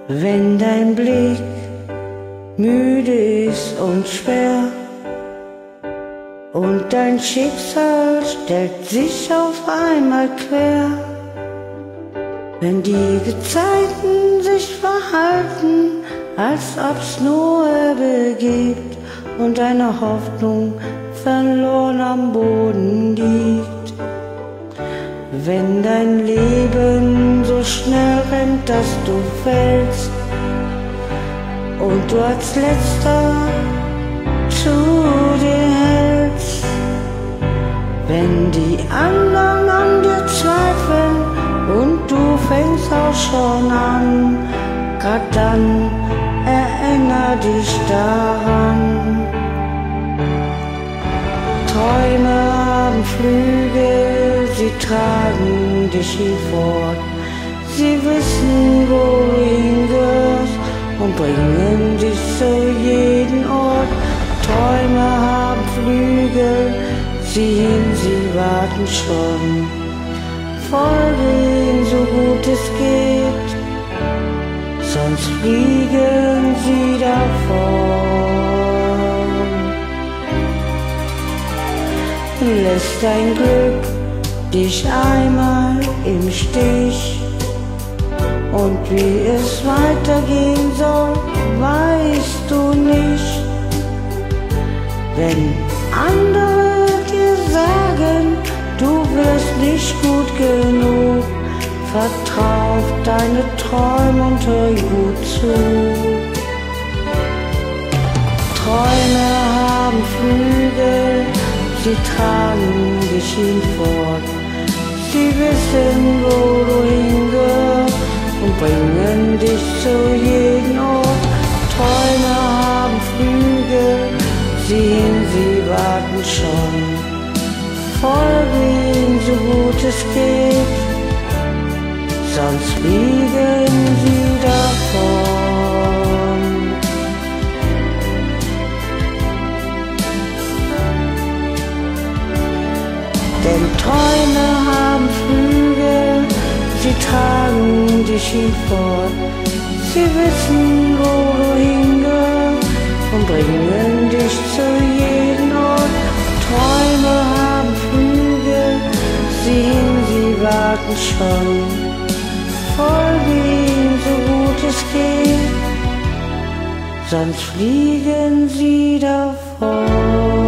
Wenn dein Blick müde ist und schwer und dein Schicksal stellt sich auf einmal quer, wenn die Gezeiten sich verhalten, als ob's nur Ebbe gibt und deine Hoffnung verloren am Boden liegt. Wenn dein Leben so schnell rennt, dass du fällst und du als Letzter zu dir hältst, wenn die anderen an dir zweifeln und du fängst auch schon an, grad dann erinnere dich daran. Träume haben Flügel, sie tragen dich hinfort. Sie wissen, wo du hingehörst und bringen dich zu jedem Ort. Träume haben Flügel, sieh hin, sie warten schon. Folge ihnen so gut es geht, sonst fliegen sie davon. Lässt dein Glück dich einmal im Stich und wie es weitergehen soll, weißt du nicht. Wenn andere dir sagen, du wirst nicht gut genug, vertrau auf deine Träume und hör gut zu. Träume haben Flügel, sie tragen dich hinfort. Sie wissen, wo du hingehörst und bringen dich zu jedem Ort. Träume haben Flügel, sie warten schon. Folge ihnen so gut es geht, sonst fliegen sie davon. Denn Träume haben Flügel, sie tragen dich hinfort. Sie wissen, wo du hingehörst und bringen dich zu jedem Ort. Träume haben Flügel, sie warten schon. Folge ihnen so gut es geht, sonst fliegen sie davon.